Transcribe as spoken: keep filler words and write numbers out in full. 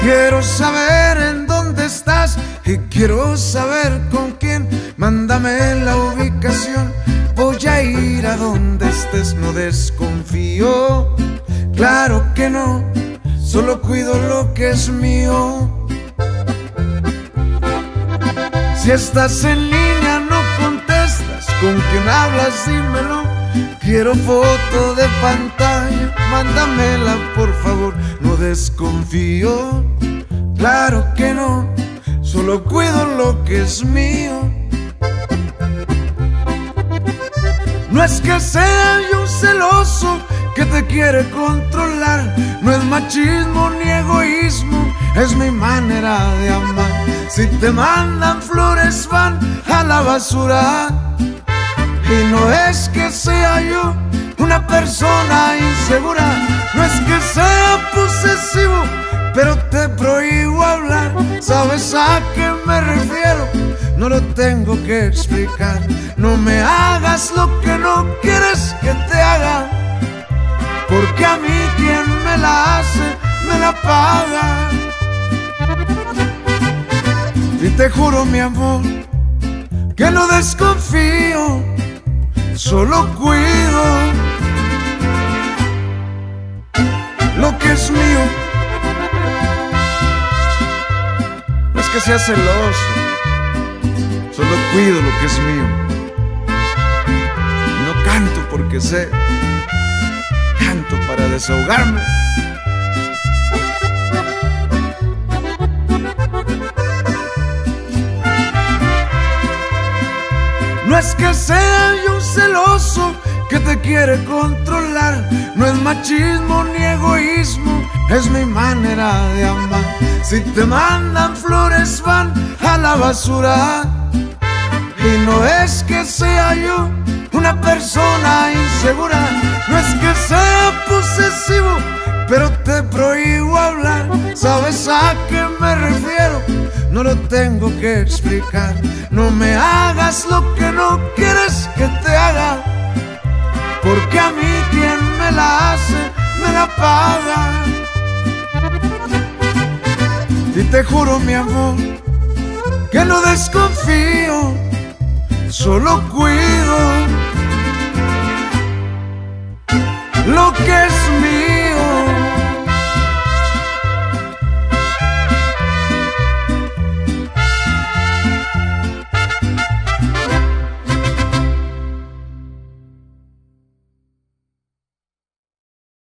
Quiero saber en dónde estás y quiero saber con quién. Mándame la ubicación, voy a ir a donde estés. No desconfío, claro que no, solo cuido lo que es mío. Si estás en línea no contestas, ¿con quién hablas? Dímelo. Quiero foto de pantalla, mándamela por favor. No desconfío, claro que no, solo cuido lo que es mío. No es que sea yo celoso que te quiere controlar, no es machismo ni egoísmo, es mi manera de amar. Si te mandan flores van a la basura. Y no es que sea yo una persona insegura, no es que sea posesivo, pero te prohíbo hablar. ¿Sabes a qué me refiero? No lo tengo que explicar. No me hagas lo que no quieres que te haga, porque a mí quien me la hace, me la paga. Y te juro, mi amor, que no desconfío, solo cuido lo que es mío. No es que sea celoso, solo cuido lo que es mío. No canto porque sé, canto para desahogarme. No es que sea yo celoso que te quiere controlar, no es machismo ni egoísmo, es mi manera de amar. Si te mandan flores van a la basura. Y no es que sea yo una persona insegura, no es que sea posesivo, pero te prohíbo hablar. ¿Sabes a qué me refiero? No lo tengo que explicar. No me hagas lo que no quieres que te haga, porque a mí quien me la hace, me la paga. Y te juro, mi amor, que no desconfío, solo cuido lo que